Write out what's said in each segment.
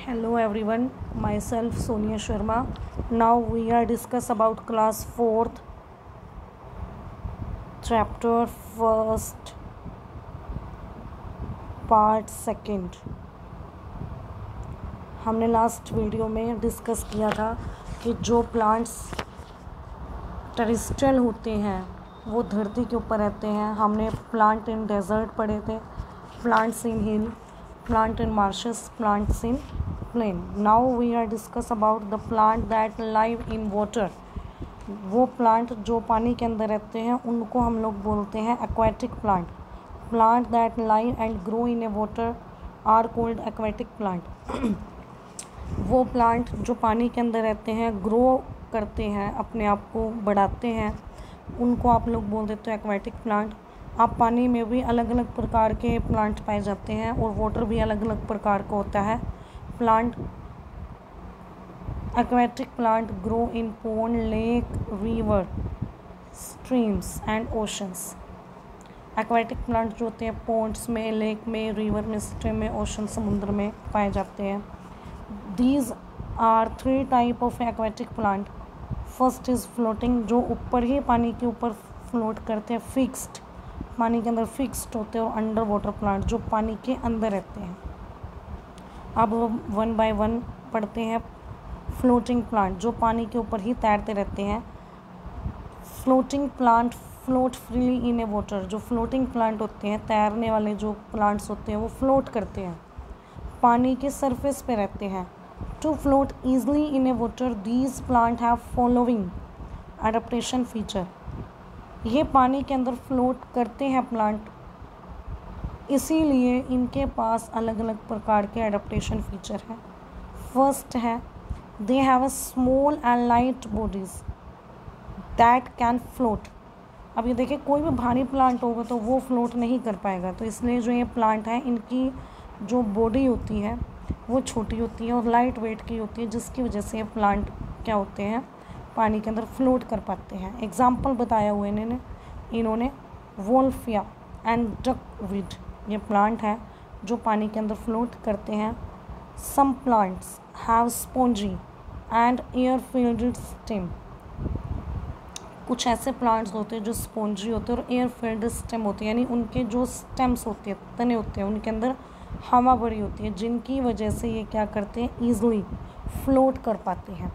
Hello everyone, myself Sonia Sharma. Now we are discuss about class 4th chapter 1st part 2nd. हमने last video में discuss किया था कि जो plants terrestrial होते हैं वो धरती के ऊपर रहते हैं. हमने प्लांट इन डेजर्ट पढ़े थे, plants in hill, plant in marshes, plants in plain. Now we are discuss about the plant that live in water. वो प्लांट जो पानी के अंदर रहते हैं उनको हम लोग बोलते हैं aquatic plant. Plant that live and grow in a water are called aquatic plant. वो प्लांट जो पानी के अंदर रहते हैं, ग्रो करते हैं, अपने आप को बढ़ाते हैं, उनको आप लोग बोल देते हैं aquatic plant. आप पानी में भी अलग अलग प्रकार के प्लांट पाए जाते हैं और वाटर भी अलग अलग प्रकार का होता है. Plant aquatic plant grow in pond, lake, river, streams and oceans. Aquatic plant जो होते हैं पॉन्ड्स में, लेक में, रिवर में, स्ट्रीम में, ओशन समुद्र में पाए जाते हैं. These are 3 type of aquatic plant. First is floating, जो ऊपर ही पानी के ऊपर फ्लोट करते हैं. फिक्स्ड, पानी के अंदर फिक्स्ड होते हैं. और अंडर वाटर प्लांट जो पानी के अंदर रहते हैं. अब वन बाय वन पढ़ते हैं. फ्लोटिंग प्लांट जो पानी के ऊपर ही तैरते रहते हैं. Floating plant float freely in a water. जो फ्लोटिंग प्लांट होते हैं, तैरने वाले जो प्लांट्स होते हैं वो फ्लोट करते हैं, पानी के सरफेस पे रहते हैं. To float easily in a water these plant have following adaptation feature. ये पानी के अंदर फ्लोट करते हैं प्लांट, इसीलिए इनके पास अलग अलग प्रकार के एडाप्टेशन फीचर हैं. फर्स्ट है they have a small and light bodies that can float. अब ये देखिए, कोई भी भारी प्लांट होगा तो वो फ्लोट नहीं कर पाएगा, तो इसलिए जो ये प्लांट है इनकी जो बॉडी होती है वो छोटी होती है और लाइट वेट की होती है, जिसकी वजह से ये प्लांट क्या होते हैं, पानी के अंदर फ्लोट कर पाते हैं. एग्जाम्पल बताया हुआ इन्होंने वोल्फिया एंड डकवीड. ये प्लांट है जो पानी के अंदर फ्लोट करते हैं. Some plants have spongy and air filled stem. कुछ ऐसे प्लांट्स होते हैं जो स्पॉन्जी होते हैं और एयर फील्ड स्टेम होते हैं, यानी उनके जो स्टेम्स होते हैं, तने होते हैं, उनके अंदर हवा भरी होती है, जिनकी वजह से ये क्या करते हैं, ईजिली फ्लोट कर पाते हैं.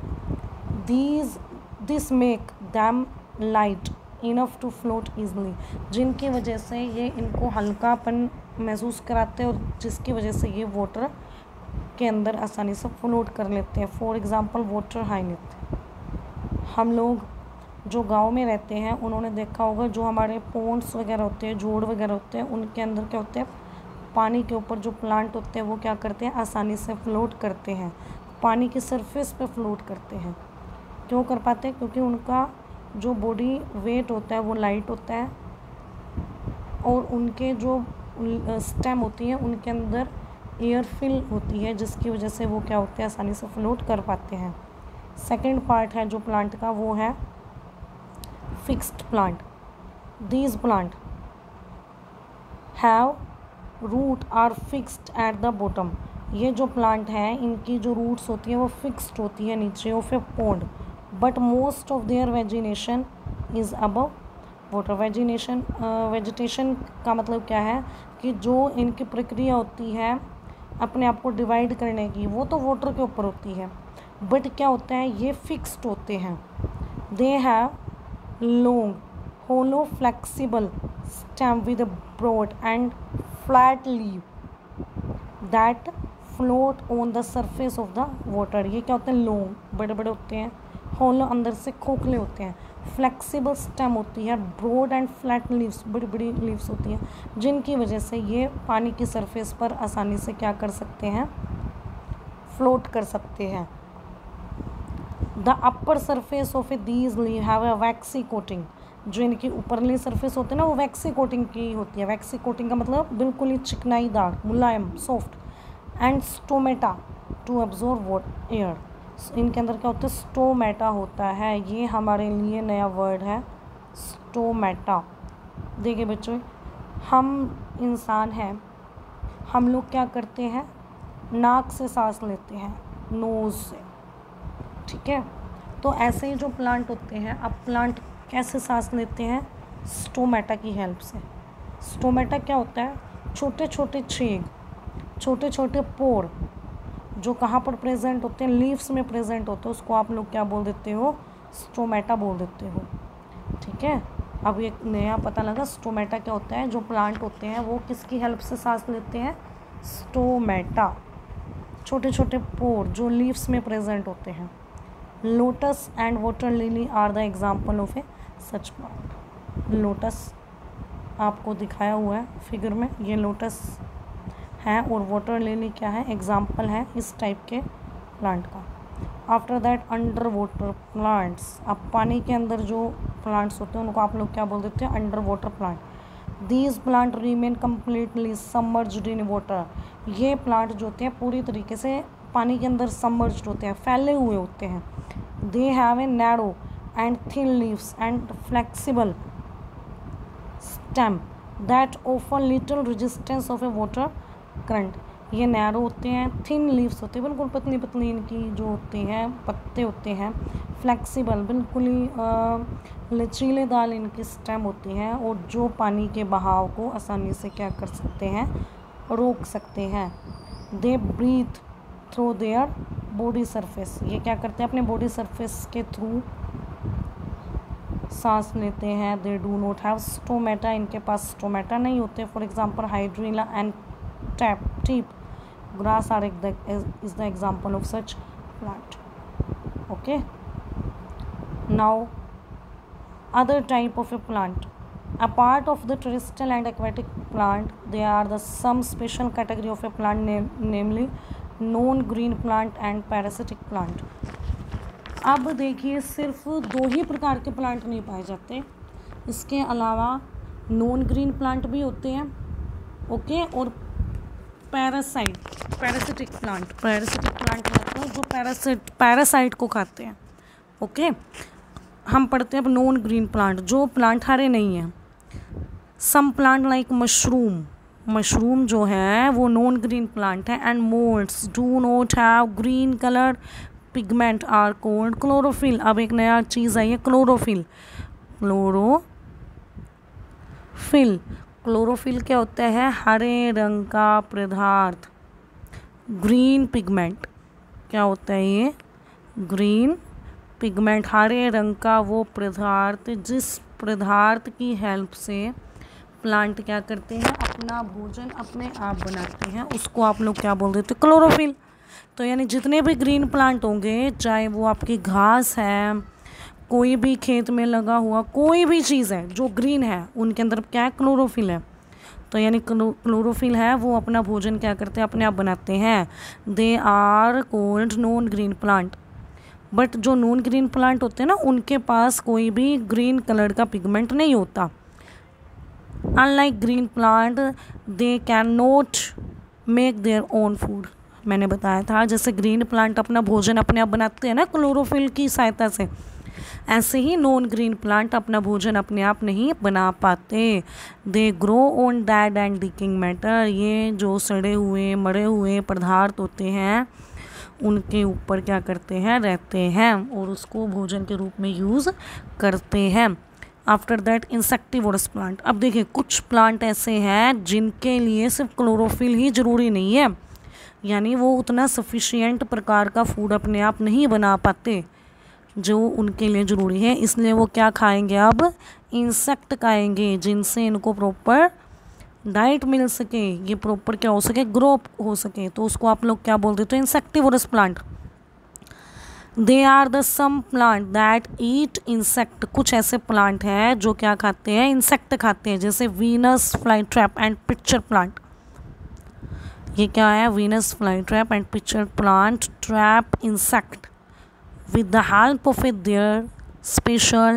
This make them light enough to float easily. जिनकी वजह से ये इनको हल्कापन महसूस कराते हैं और जिसकी वजह से ये वाटर के अंदर आसानी से फ्लोट कर लेते हैं. For example water hyacinth. हम लोग जो गांव में रहते हैं उन्होंने देखा होगा, जो हमारे पॉन्ड्स वगैरह होते हैं, जोड़ वगैरह होते हैं, उनके अंदर क्या होते हैं, पानी के ऊपर जो प्लांट होते हैं वो क्या करते हैं, आसानी से फ्लोट करते हैं, पानी की सरफेस पे फ्लोट करते हैं. क्यों कर पाते हैं? क्योंकि उनका जो बॉडी वेट होता है वो लाइट होता है और उनके जो स्टेम होती है उनके अंदर एयर फिल होती है, जिसकी वजह से वो क्या होते हैं, आसानी से फ्लोट कर पाते हैं. सेकंड पार्ट है जो प्लांट का, वो है fixed plant. These plant have root are fixed at the bottom. ये जो प्लांट हैं इनकी जो रूट्स होती हैं वो फिक्स्ड होती है नीचे of a pond, but most of their vegetation is above water. Vegetation का मतलब क्या है कि जो इनकी प्रक्रिया होती है अपने आप को डिवाइड करने की, वो तो वाटर के ऊपर होती है, बट क्या होता है, ये फिक्स्ड होते हैं. They have long hollow flexible stem with broad and flat leave that float on the surface of the water. ये क्या होते हैं, लॉन्ग, बड़े बड़े होते हैं, होलो अंदर से खोखले होते हैं, फ्लेक्सिबल स्टेम होती है, ब्रॉड एंड फ्लैट लीव्स, बड़ी बड़ी लीव्स होती हैं, जिनकी वजह से ये पानी की सरफेस पर आसानी से क्या कर सकते हैं, फ्लोट कर सकते हैं. The upper surface of a these leave have a waxy coating. जो इनकी ऊपरली सरफेस होती है ना वो वैक्सी कोटिंग की होती है. वैक्सी कोटिंग का मतलब बिल्कुल ही चिकनाईदार, मुलायम, soft. And stomata to absorb air. इनके अंदर क्या होता है, स्टोमेटा होता है. ये हमारे लिए नया वर्ड है, स्टोमेटा. देखिए बच्चों, हम इंसान हैं, हम लोग क्या करते हैं, नाक से सांस लेते हैं, नोज़ से, ठीक है। तो ऐसे ही जो प्लांट होते हैं, अब प्लांट कैसे सांस लेते हैं? स्टोमेटा की हेल्प से। स्टोमेटा क्या होता है? छोटे छोटे छेद, छोटे छोटे पोर जो कहाँ पर प्रेजेंट होते हैं? लीव्स में प्रेजेंट होते हैं, उसको आप लोग क्या बोल देते हो? स्टोमेटा बोल देते हो, ठीक है। अब एक नया पता लगा स्टोमेटा क्या होता है। जो प्लांट होते हैं वो किसकी हेल्प से सांस लेते हैं? स्टोमेटा, छोटे छोटे पोर जो लीव्स में प्रेजेंट होते हैं। Lotus and water lily are the example of a such plant. Lotus आपको दिखाया हुआ है फिगर में, ये लोटस है, और वाटर लिली क्या है? एग्जाम्पल है इस टाइप के प्लांट का। After that under water plants, अब पानी के अंदर जो प्लांट्स होते हैं उनको आप लोग क्या बोल देते हैं? Under water plant. These plant remain completely submerged in water. ये प्लांट जो होते हैं पूरी तरीके से पानी के अंदर सबमर्ज्ड होते हैं, फैले हुए होते हैं। They have a narrow and thin leaves and flexible stem that offer little resistance of a water current. ये नैरो होते हैं, थिन लीव्स होते हैं, बिल्कुल पतली पतली इनकी जो होती हैं पत्ते होते हैं, फ्लेक्सिबल बिल्कुल ही लचीलेदार इनकी स्टेम होती हैं, और जो पानी के बहाव को आसानी से क्या कर सकते हैं? रोक सकते हैं। They breathe through their body surface. ये क्या करते हैं? अपने बॉडी सरफेस के थ्रू सांस लेते हैं। They do not have stomata, इनके पास स्टोमेटा नहीं होते। For example hydrilla and tape grass are is the example of such plant. Okay, now other type of a plant, a part of the terrestrial and aquatic plant, they are the some special category of a plant namely non green plant and parasitic plant. अब देखिए सिर्फ दो ही प्रकार के plant नहीं पाए जाते, इसके अलावा नॉन ग्रीन प्लांट भी होते हैं, ओके, और पैरासिटिक प्लांट मतलब जो पैरासाइट को खाते हैं, ओके। हम पढ़ते हैं अब नॉन ग्रीन प्लांट, जो प्लांट हरे नहीं हैं। सम प्लांट लाइक मशरूम जो है वो नॉन ग्रीन प्लांट है। And moulds do not have green colour pigment are called chlorophyll. अब एक नया चीज़ आई है, क्लोरोफिल। क्लोरोफिल क्या होता है? हरे रंग का पदार्थ। ग्रीन पिगमेंट क्या होता है? ये ग्रीन पिगमेंट, हरे रंग का वो पदार्थ जिस पदार्थ की हेल्प से प्लांट क्या करते हैं? अपना भोजन अपने आप बनाते हैं, उसको आप लोग क्या बोल देते हैं? क्लोरोफिल। तो यानी जितने भी ग्रीन प्लांट होंगे, चाहे वो आपकी घास है, कोई भी खेत में लगा हुआ कोई भी चीज़ है जो ग्रीन है, उनके अंदर क्या है? क्लोरोफिल है। तो यानी क्लोरोफिल है, वो अपना भोजन क्या करते हैं? अपने आप बनाते हैं। They are called non green plant. But जो नॉन ग्रीन प्लांट होते हैं ना, उनके पास कोई भी ग्रीन कलर का पिगमेंट नहीं होता। Unlike green plant they can not make their own food. मैंने बताया था जैसे ग्रीन प्लांट अपना भोजन अपने आप बनाते हैं ना क्लोरोफिल की सहायता से, ऐसे ही नॉन ग्रीन प्लांट अपना भोजन अपने आप नहीं बना पाते। They grow on dead and decaying matter. ये जो सड़े हुए मरे हुए पदार्थ होते हैं उनके ऊपर क्या करते हैं? रहते हैं, और उसको भोजन के रूप में यूज़ करते हैं। After that insectivorous plant. अब देखिए कुछ प्लांट ऐसे हैं जिनके लिए सिर्फ क्लोरोफिल ही ज़रूरी नहीं है, यानी वो उतना सफिशिएंट प्रकार का फूड अपने आप नहीं बना पाते जो उनके लिए ज़रूरी है, इसलिए वो क्या खाएंगे? अब इंसेक्ट खाएंगे, जिनसे इनको प्रॉपर डाइट मिल सके, ये प्रॉपर क्या हो सके? ग्रो हो सके। तो उसको आप लोग क्या बोल देते हो? Insectivorous plant. They are the some plant that eat insect. कुछ ऐसे प्लांट हैं जो क्या खाते हैं? इंसेक्ट खाते हैं, जैसे Venus flytrap and pitcher plant. ये क्या है? Venus flytrap and pitcher plant trap insect with the help of their special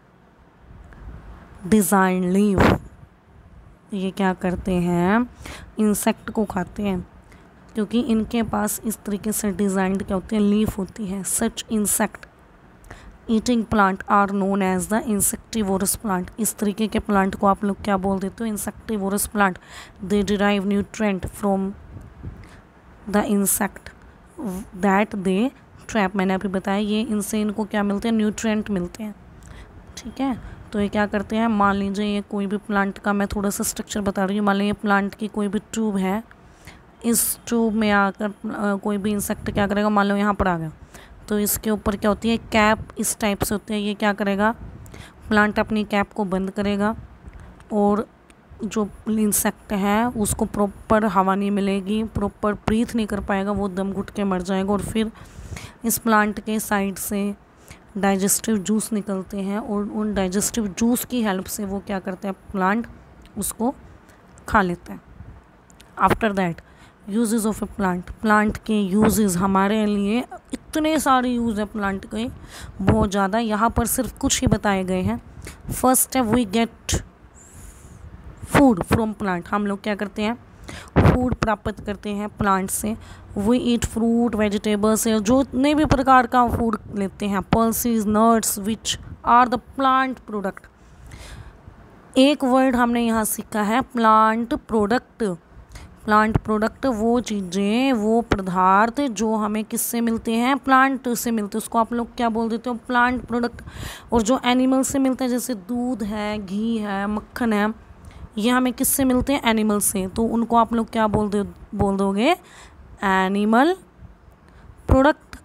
design leaf। ये क्या करते हैं? इंसेक्ट को खाते हैं, क्योंकि इनके पास इस तरीके से डिज़ाइंड क्या होती है? लीफ होती है। Such insect eating plant are known as the insectivorous plant. इस तरीके के प्लांट को आप लोग क्या बोल देते हो? Insectivorous plant. They derive nutrient from the insect that they trap. मैंने अभी बताया ये इनसे इनको क्या मिलते हैं, न्यूट्रिएंट मिलते हैं। ठीक है, तो ये क्या करते हैं, मान लीजिए ये कोई भी प्लांट का मैं थोड़ा सा स्ट्रक्चर बता रही हूँ। मान लीजिए ये प्लांट की कोई भी ट्यूब है, इस ट्यूब में आकर कोई भी इंसेक्ट क्या करेगा, मान लो यहाँ पर आ गया, तो इसके ऊपर क्या होती है, कैप इस टाइप से होती है। ये क्या करेगा, प्लांट अपनी कैप को बंद करेगा और जो इंसेक्ट है उसको प्रॉपर हवा नहीं मिलेगी, प्रॉपर ब्रीथ नहीं कर पाएगा, वो दम घुट के मर जाएगा। और फिर इस प्लांट के साइड से डाइजेस्टिव जूस निकलते हैं और उन डाइजेस्टिव जूस की हेल्प से वो क्या करते हैं, प्लांट उसको खा लेते हैं। After that uses of a plant, plant के यूजेस हमारे लिए इतने सारे यूज़ है प्लांट के, बहुत ज़्यादा, यहाँ पर सिर्फ कुछ ही बताए गए हैं। फर्स्ट है we get food from plant, हम लोग क्या करते हैं, फूड प्राप्त करते हैं प्लांट से। वी ईट फ्रूट वेजिटेबल्स, जो जितने भी प्रकार का फूड लेते हैं, pulses nuts which are the plant product. एक वर्ड हमने यहाँ सीखा है, प्लांट प्रोडक्ट। प्लांट प्रोडक्ट वो चीज़ें, वो पदार्थ जो हमें किससे मिलते हैं, प्लांट से मिलते हैं, उसको आप लोग क्या बोल देते हो, प्लांट प्रोडक्ट। और जो एनिमल से मिलते हैं, जैसे दूध है, घी है, मक्खन है, ये हमें किससे मिलते हैं, एनिमल से, तो उनको आप लोग क्या बोल दोगे, एनिमल प्रोडक्ट।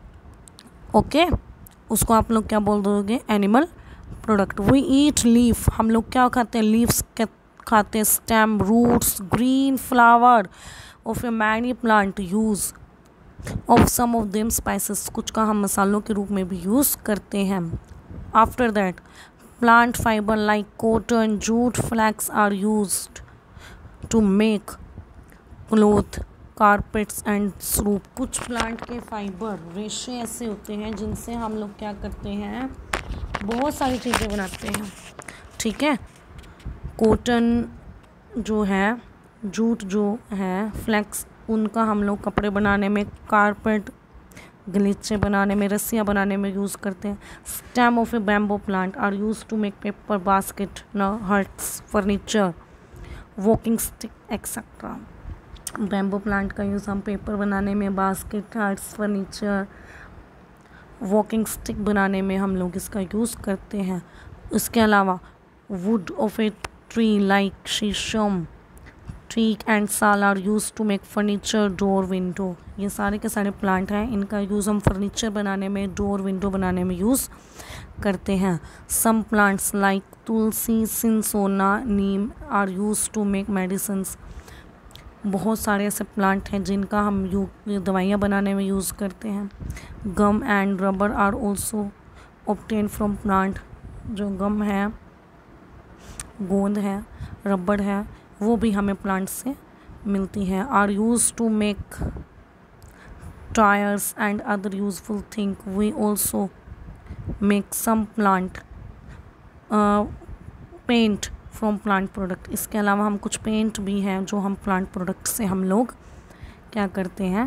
ओके, उसको आप लोग क्या बोल दोगे, animal product. We eat leaf, हम लोग क्या खाते हैं, लीव्स खाते हैं, stem, roots, green flower of a many plant, use of some of them spices, कुछ का हम मसालों के रूप में भी यूज़ करते हैं। After that plant fiber like cotton, jute, flax are used to make cloth, carpets and soap। कुछ प्लांट के फाइबर, रेशे ऐसे होते हैं जिनसे हम लोग क्या करते हैं, बहुत सारी चीज़ें बनाते हैं। ठीक है, कॉटन जो है, जूट जो है, फ्लैक्स, उनका हम लोग कपड़े बनाने में, कारपेट गलीचे बनाने में, रस्सियाँ बनाने में यूज़ करते हैं। Stem of a bamboo plant are use to make paper basket, huts, furniture, walking stick etcetera. Bamboo plant का यूज़ हम पेपर बनाने में, basket, huts, furniture, walking stick बनाने में हम लोग इसका यूज़ करते हैं। इसके अलावा wood of a tree like shisham, teak and sal are use to make furniture, door, window. ये सारे के सारे प्लांट हैं, इनका यूज़ हम फर्नीचर बनाने में, डोर, विंडो बनाने में यूज़ करते हैं। Some plants like tulsi, cinchona, neem are use to make medicines. बहुत सारे ऐसे प्लांट हैं जिनका हम दवाइयाँ बनाने में यूज़ करते हैं। Gum and rubber are also obtain from plant, जो गम है, गोंद है, रबड़ है, वो भी हमें प्लांट से मिलती है। Are use to make tyres and other useful thing. We also make some plant paint from plant product. इसके अलावा हम कुछ पेंट भी हैं जो हम प्लांट प्रोडक्ट से हम लोग क्या करते हैं,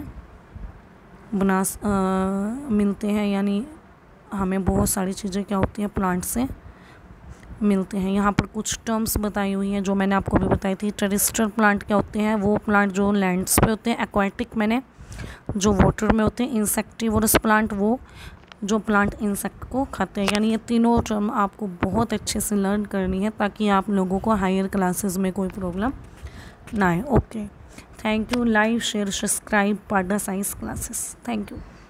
मिलते हैं, यानी हमें बहुत सारी चीज़ें क्या होती हैं, प्लांट से मिलते हैं। यहाँ पर कुछ टर्म्स बताई हुई हैं जो मैंने आपको भी बताई थी। टेरेस्ट्रियल प्लांट क्या होते हैं, वो प्लांट जो लैंड्स पे होते हैं। एक्वाटिक मैंने जो वाटर में होते हैं। इंसेक्टिवोरस प्लांट वो जो प्लांट इंसेक्ट को खाते हैं। यानी ये तीनों टर्म आपको बहुत अच्छे से लर्न करनी है ताकि आप लोगों को हायर क्लासेस में कोई प्रॉब्लम ना आए। Okay, thank you. Like, share, subscribe Pada science classes. Thank you.